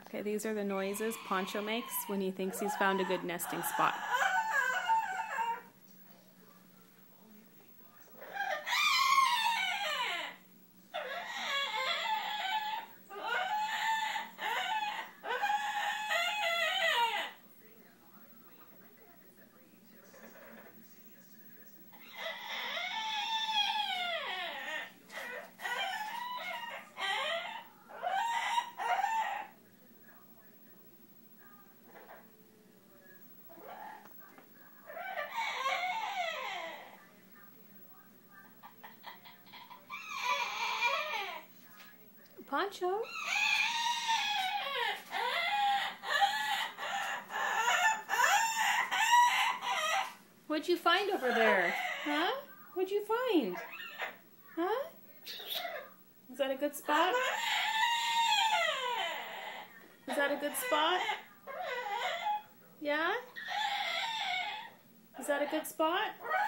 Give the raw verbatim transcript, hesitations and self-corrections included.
Okay, these are the noises Poncho makes when he thinks he's found a good nesting spot. Poncho? What'd you find over there? Huh? What'd you find? Huh? Is that a good spot? Is that a good spot? Yeah? Is that a good spot?